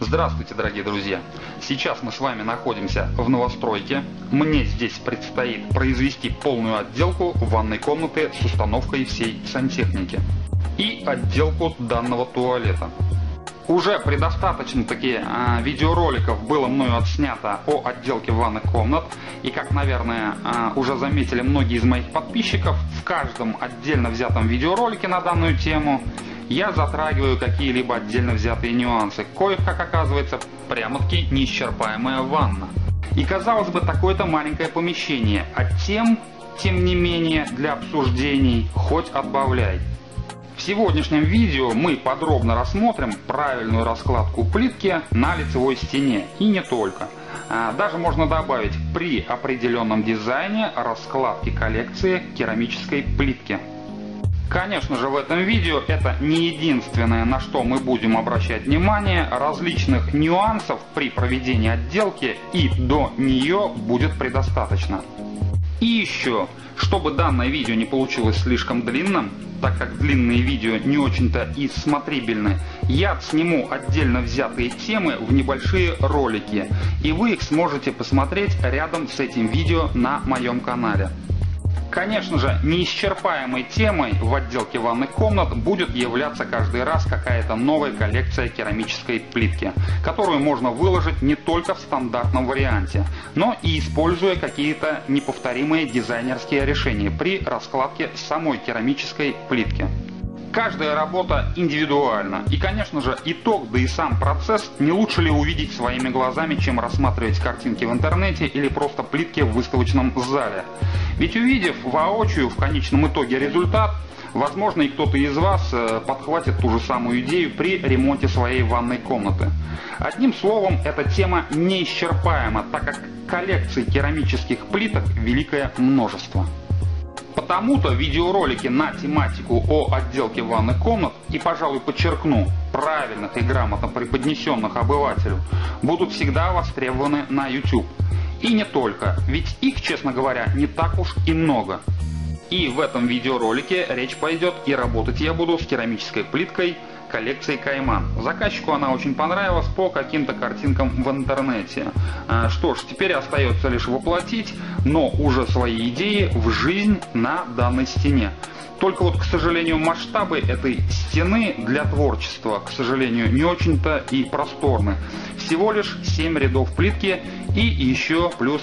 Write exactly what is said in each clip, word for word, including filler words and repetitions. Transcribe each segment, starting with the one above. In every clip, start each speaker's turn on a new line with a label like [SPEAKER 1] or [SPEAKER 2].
[SPEAKER 1] Здравствуйте, дорогие друзья! Сейчас мы с вами находимся в новостройке. Мне здесь предстоит произвести полную отделку ванной комнаты с установкой всей сантехники и отделку данного туалета. Уже предостаточно таки а, видеороликов было мною отснято о отделке ванных комнат. И как, наверное, а, уже заметили многие из моих подписчиков, в каждом отдельно взятом видеоролике на данную тему я затрагиваю какие-либо отдельно взятые нюансы, коих, как оказывается, прямо-таки неисчерпаемая ванна. И казалось бы, такое-то маленькое помещение, а тем, тем не менее, для обсуждений хоть отбавляй. В сегодняшнем видео мы подробно рассмотрим правильную раскладку плитки на лицевой стене, и не только. Даже можно добавить при определенном дизайне раскладки коллекции керамической плитки. Конечно же, в этом видео это не единственное, на что мы будем обращать внимание. Различных нюансов при проведении отделки и до нее будет предостаточно. И еще, чтобы данное видео не получилось слишком длинным, так как длинные видео не очень-то и смотрибельны, я сниму отдельно взятые темы в небольшие ролики, и вы их сможете посмотреть рядом с этим видео на моем канале. Конечно же, неисчерпаемой темой в отделке ванных комнат будет являться каждый раз какая-то новая коллекция керамической плитки, которую можно выложить не только в стандартном варианте, но и используя какие-то неповторимые дизайнерские решения при раскладке самой керамической плитки. Каждая работа индивидуальна, и, конечно же, итог, да и сам процесс не лучше ли увидеть своими глазами, чем рассматривать картинки в интернете или просто плитки в выставочном зале. Ведь увидев воочию в конечном итоге результат, возможно, и кто-то из вас подхватит ту же самую идею при ремонте своей ванной комнаты. Одним словом, эта тема неисчерпаема, так как коллекций керамических плиток великое множество. Потому-то видеоролики на тематику о отделке ванных комнат и, пожалуй, подчеркну, правильных и грамотно преподнесенных обывателю, будут всегда востребованы на YouTube. И не только, ведь их, честно говоря, не так уж и много. И в этом видеоролике речь пойдет, и работать я буду с керамической плиткой коллекции Кайман. Заказчику она очень понравилась по каким-то картинкам в интернете. Что ж, теперь остается лишь воплотить, но уже свои идеи в жизнь на данной стене. Только вот, к сожалению, масштабы этой стены для творчества, к сожалению, не очень-то и просторны. Всего лишь семь рядов плитки и еще плюс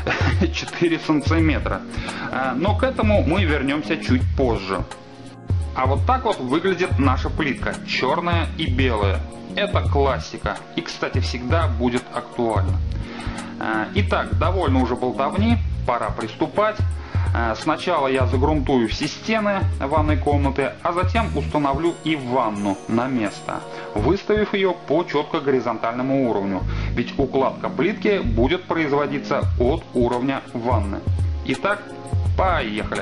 [SPEAKER 1] четыре сантиметра. Но к этому мы вернемся чуть позже. А вот так вот выглядит наша плитка, черная и белая. Это классика и, кстати, всегда будет актуально. Итак, довольно уже болтовни, пора приступать. Сначала я загрунтую все стены ванной комнаты, а затем установлю и ванну на место, выставив ее по четко горизонтальному уровню, ведь укладка плитки будет производиться от уровня ванны. Итак, поехали!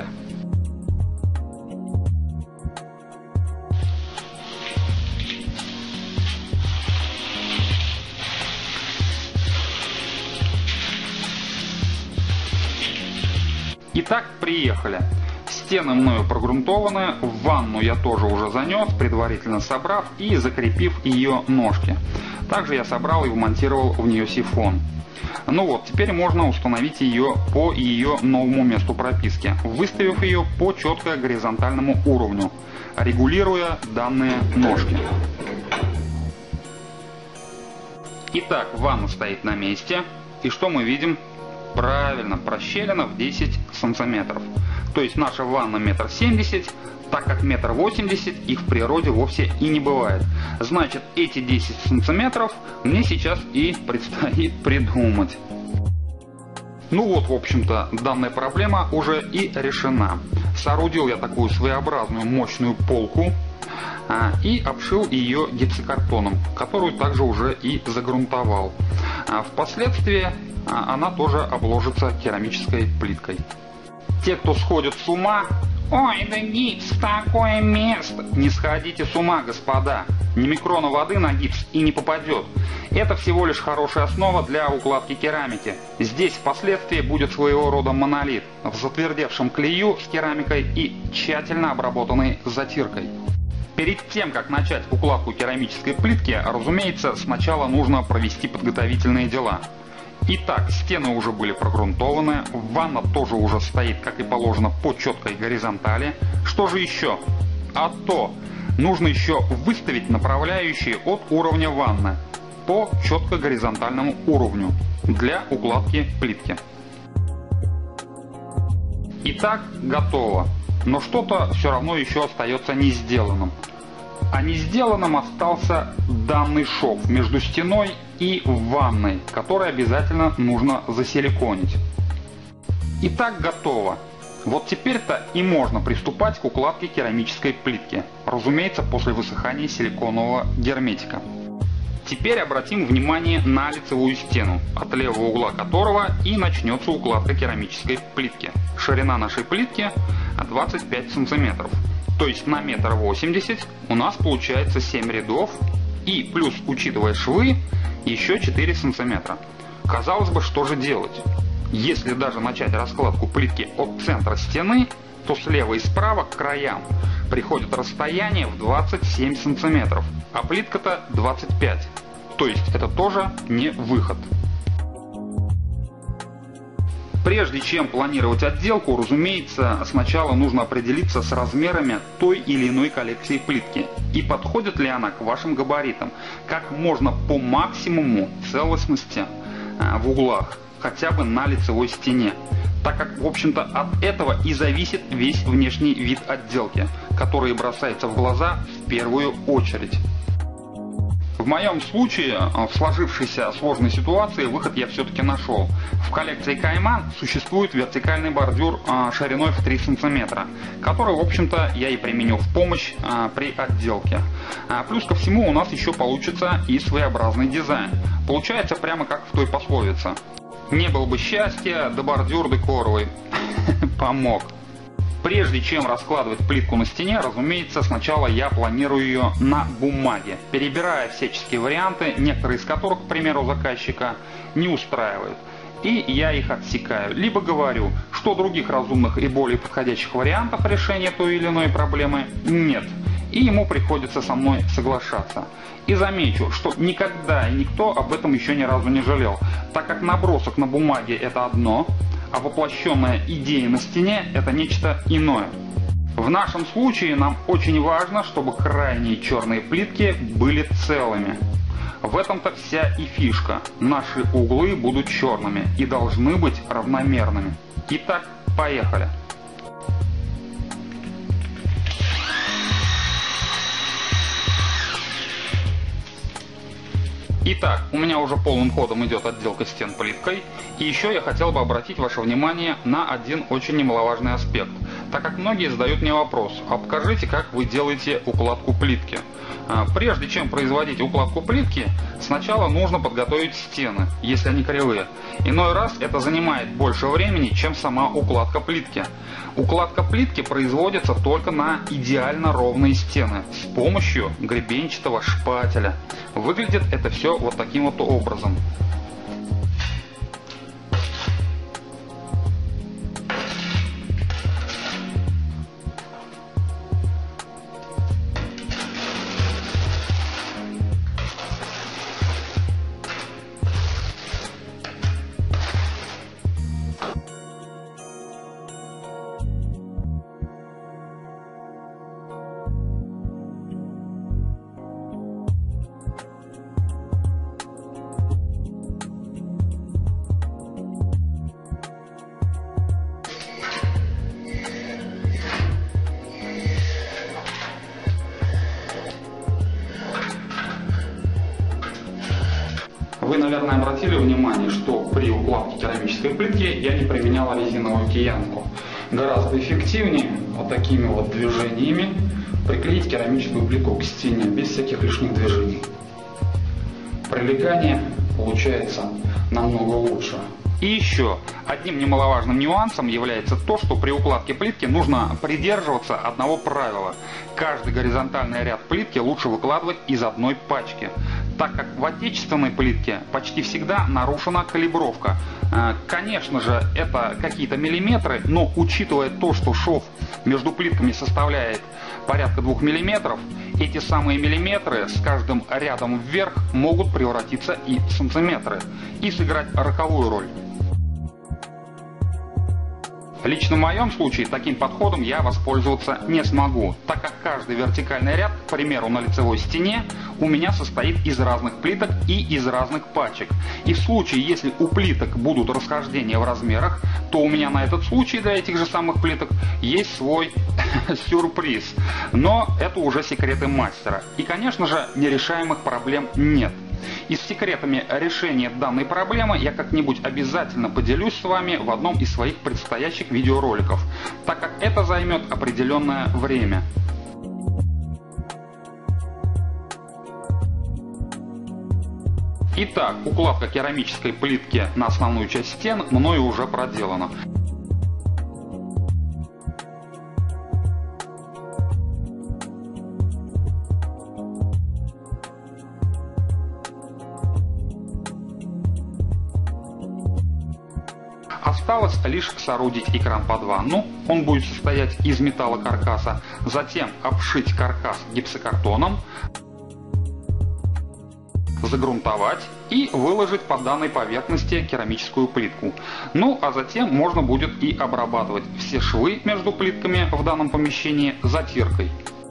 [SPEAKER 1] Итак, приехали. Стены мною прогрунтованы, в ванну я тоже уже занес, предварительно собрав и закрепив ее ножки. Также я собрал и вмонтировал в нее сифон. Ну вот, теперь можно установить ее по ее новому месту прописки, выставив ее по четко горизонтальному уровню, регулируя данные ножки. Итак, ванна стоит на месте, и что мы видим? Правильно, прощелина в десять сантиметров. То есть наша ванна метр семьдесят, так как метр восемьдесят их в природе вовсе и не бывает. Значит, эти десять сантиметров мне сейчас и предстоит придумать. Ну вот, в общем-то, данная проблема уже и решена. Соорудил я такую своеобразную мощную полку а, и обшил ее гипсокартоном, которую также уже и загрунтовал. А впоследствии она тоже обложится керамической плиткой. Те, кто сходит с ума: ой, да гипс, такое место. Не сходите с ума, господа. Ни микрона воды на гипс и не попадет. Это всего лишь хорошая основа для укладки керамики. Здесь впоследствии будет своего рода монолит в затвердевшем клею с керамикой и тщательно обработанной затиркой. Перед тем, как начать укладку керамической плитки, разумеется, сначала нужно провести подготовительные дела. Итак, стены уже были прогрунтованы, ванна тоже уже стоит, как и положено, по четкой горизонтали. Что же еще? А то, нужно еще выставить направляющие от уровня ванны по четко горизонтальному уровню для укладки плитки. Итак, готово. Но что-то все равно еще остается не сделанным. А не сделанным остался данный шов между стеной и ванной, который обязательно нужно засиликонить. Итак, готово. Вот теперь-то и можно приступать к укладке керамической плитки. Разумеется, после высыхания силиконового герметика. Теперь обратим внимание на лицевую стену, от левого угла которого и начнется укладка керамической плитки. Ширина нашей плитки двадцать пять сантиметров. То есть на метр восемьдесят у нас получается семь рядов и плюс, учитывая швы, еще четыре сантиметра. Казалось бы, что же делать? Если даже начать раскладку плитки от центра стены, то слева и справа к краям приходит расстояние в двадцать семь сантиметров, а плитка-то двадцать пять. То есть это тоже не выход. Прежде чем планировать отделку, разумеется, сначала нужно определиться с размерами той или иной коллекции плитки и подходит ли она к вашим габаритам, как можно по максимуму целостности в углах, хотя бы на лицевой стене, так как, в общем-то, от этого и зависит весь внешний вид отделки, который бросается в глаза в первую очередь. В моем случае, в сложившейся сложной ситуации, выход я все-таки нашел. В коллекции Кайман существует вертикальный бордюр шириной в три сантиметра, который, в общем-то, я и применю в помощь при отделке. Плюс ко всему у нас еще получится и своеобразный дизайн. Получается прямо как в той пословице. Не было бы счастья, да бордюр декоровый помог. Прежде чем раскладывать плитку на стене, разумеется, сначала я планирую ее на бумаге, перебирая всяческие варианты, некоторые из которых, к примеру, заказчика не устраивают. И я их отсекаю. Либо говорю, что других разумных и более подходящих вариантов решения той или иной проблемы нет. И ему приходится со мной соглашаться. И замечу, что никогда и никто об этом еще ни разу не жалел, так как набросок на бумаге это одно, а воплощенная идея на стене – это нечто иное. В нашем случае нам очень важно, чтобы крайние черные плитки были целыми. В этом-то вся и фишка. Наши углы будут черными и должны быть равномерными. Итак, поехали. Итак, у меня уже полным ходом идет отделка стен плиткой. И еще я хотел бы обратить ваше внимание на один очень немаловажный аспект. Так как многие задают мне вопрос, а покажите, как вы делаете укладку плитки. Прежде чем производить укладку плитки, сначала нужно подготовить стены, если они кривые. Иной раз это занимает больше времени, чем сама укладка плитки. Укладка плитки производится только на идеально ровные стены с помощью гребенчатого шпателя. Выглядит это все вот таким вот образом. Вы, наверное, обратили внимание, что при укладке керамической плитки я не применял резиновую киянку. Гораздо эффективнее вот такими вот движениями приклеить керамическую плитку к стене без всяких лишних движений. Прилегание получается намного лучше. И еще одним немаловажным нюансом является то, что при укладке плитки нужно придерживаться одного правила. Каждый горизонтальный ряд плитки лучше выкладывать из одной пачки, так как в отечественной плитке почти всегда нарушена калибровка. Конечно же, это какие-то миллиметры, но учитывая то, что шов между плитками составляет порядка двух миллиметров, эти самые миллиметры с каждым рядом вверх могут превратиться и в сантиметры и сыграть роковую роль. Лично в моем случае таким подходом я воспользоваться не смогу, так как каждый вертикальный ряд, к примеру, на лицевой стене, у меня состоит из разных плиток и из разных пачек. И в случае, если у плиток будут расхождения в размерах, то у меня на этот случай для этих же самых плиток есть свой сюрприз. Но это уже секреты мастера. И, конечно же, нерешаемых проблем нет. И с секретами решения данной проблемы я как-нибудь обязательно поделюсь с вами в одном из своих предстоящих видеороликов, так как это займет определенное время. Итак, укладка керамической плитки на основную часть стен мною уже проделана. Осталось лишь соорудить экран под ванну. Он будет состоять из металлокаркаса, затем обшить каркас гипсокартоном, загрунтовать и выложить по данной поверхности керамическую плитку. Ну а затем можно будет и обрабатывать все швы между плитками в данном помещении затиркой.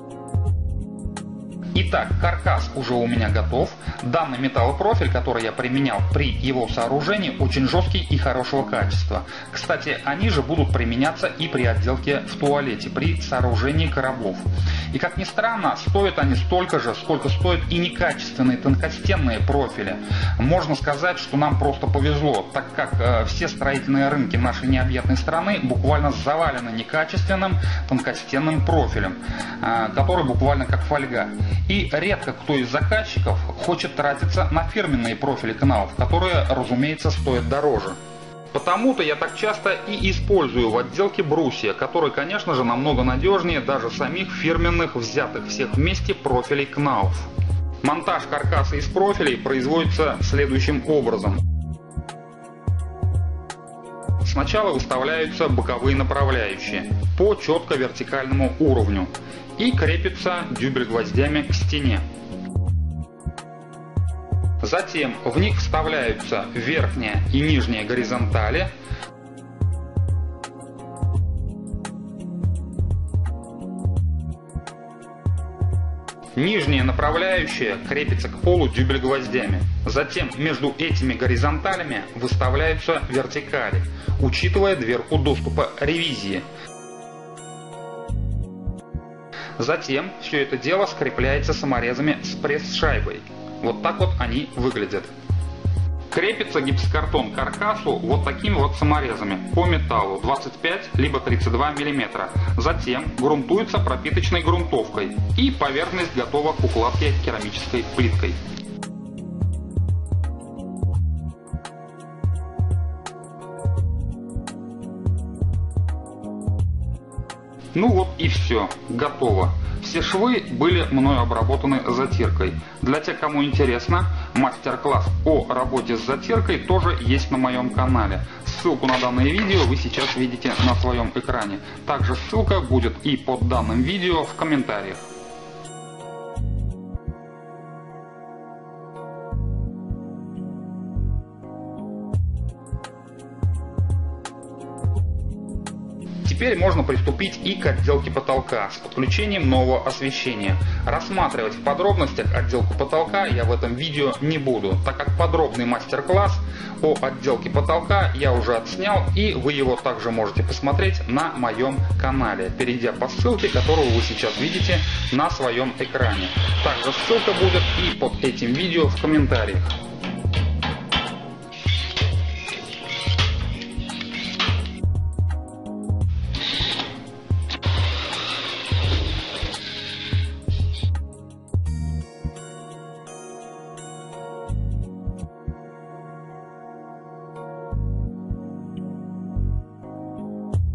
[SPEAKER 1] Итак, каркас уже у меня готов. Данный металлопрофиль, который я применял при его сооружении, очень жесткий и хорошего качества. Кстати, они же будут применяться и при отделке в туалете, при сооружении коробов. И как ни странно, стоят они столько же, сколько стоят и некачественные тонкостенные профили. Можно сказать, что нам просто повезло, так как э, все строительные рынки нашей необъятной страны буквально завалены некачественным тонкостенным профилем, э, который буквально как фольга. И редко кто из заказчиков хочет тратиться на фирменные профили каналов, которые, разумеется, стоят дороже. Потому-то я так часто и использую в отделке брусья, которые, конечно же, намного надежнее даже самих фирменных, взятых всех вместе профилей кнауф. Монтаж каркаса из профилей производится следующим образом. Сначала выставляются боковые направляющие по четко вертикальному уровню и крепятся дюбель-гвоздями к стене. Затем в них вставляются верхняя и нижняя горизонтали. Нижняя направляющая крепится к полу дюбель-гвоздями. Затем между этими горизонталями выставляются вертикали, учитывая дверку доступа ревизии. Затем все это дело скрепляется саморезами с пресс-шайбой. Вот так вот они выглядят. Крепится гипсокартон к каркасу вот такими вот саморезами по металлу двадцать пять либо тридцать два миллиметра. Затем грунтуется пропиточной грунтовкой и поверхность готова к укладке керамической плиткой. Ну вот и все, готово. Все швы были мною обработаны затиркой. Для тех, кому интересно, мастер-класс о работе с затиркой тоже есть на моем канале. Ссылку на данное видео вы сейчас видите на своем экране. Также ссылка будет и под данным видео в комментариях. Теперь можно приступить и к отделке потолка с подключением нового освещения. Рассматривать в подробностях отделку потолка я в этом видео не буду, так как подробный мастер-класс о отделке потолка я уже отснял, и вы его также можете посмотреть на моем канале, перейдя по ссылке, которую вы сейчас видите на своем экране. Также ссылка будет и под этим видео в комментариях.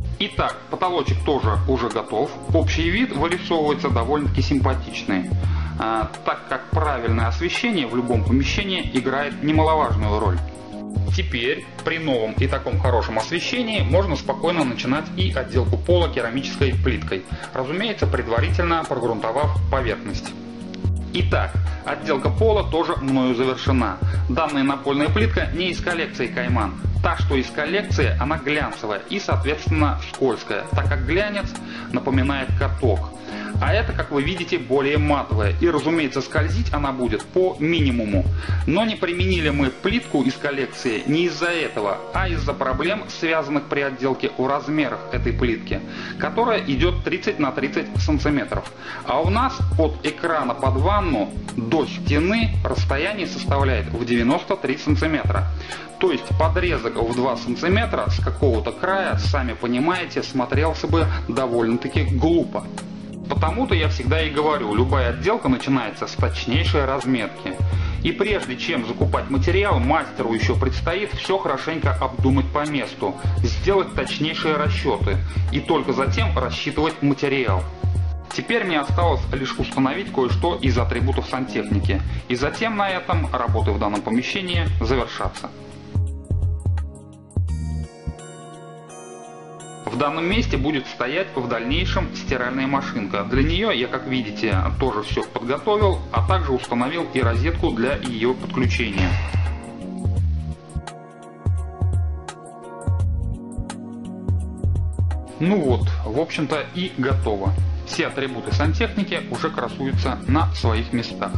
[SPEAKER 1] Итак, потолочек тоже уже готов. Общий вид вырисовывается довольно-таки симпатичный. так как правильное освещение в любом помещении играет немаловажную роль. Теперь при новом и таком хорошем освещении можно спокойно начинать и отделку пола керамической плиткой, разумеется, предварительно прогрунтовав поверхность. Итак, отделка пола тоже мною завершена. Данная напольная плитка не из коллекции Кайман. Та, что из коллекции, она глянцевая и, соответственно, скользкая, так как глянец напоминает каток. А это, как вы видите, более матовая, и, разумеется, скользить она будет по минимуму. Но не применили мы плитку из коллекции не из-за этого, а из-за проблем, связанных при отделке в размерах этой плитки, которая идет тридцать на тридцать сантиметров. А у нас от экрана под ванну до стены расстояние составляет в девяносто три сантиметра. То есть подрезок в два сантиметра с какого-то края, сами понимаете, смотрелся бы довольно-таки глупо. Потому-то я всегда и говорю, любая отделка начинается с точнейшей разметки. И прежде чем закупать материал, мастеру еще предстоит все хорошенько обдумать по месту, сделать точнейшие расчеты и только затем рассчитывать материал. Теперь мне осталось лишь установить кое-что из атрибутов сантехники, и затем на этом работы в данном помещении завершатся. В данном месте будет стоять в дальнейшем стиральная машинка. Для нее я, как видите, тоже все подготовил, а также установил и розетку для ее подключения. Ну вот, в общем-то и готово. Все атрибуты сантехники уже красуются на своих местах.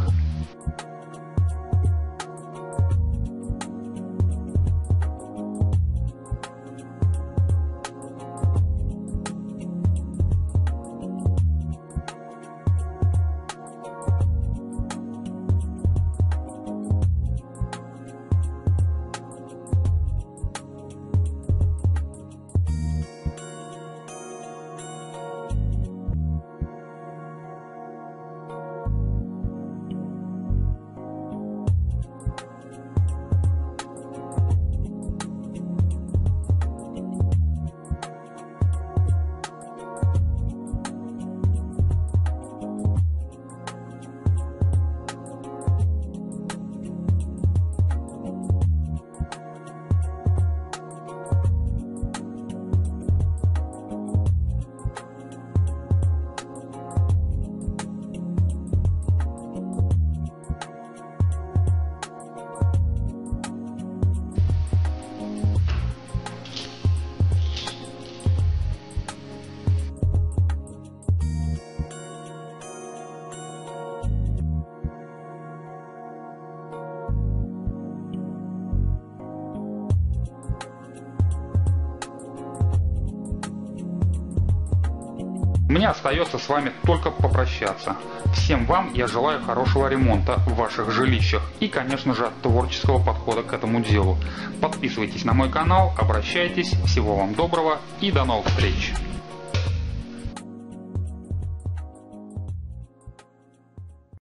[SPEAKER 1] Мне остается с вами только попрощаться. Всем вам я желаю хорошего ремонта в ваших жилищах и, конечно же, творческого подхода к этому делу. Подписывайтесь на мой канал, обращайтесь, всего вам доброго и до новых встреч!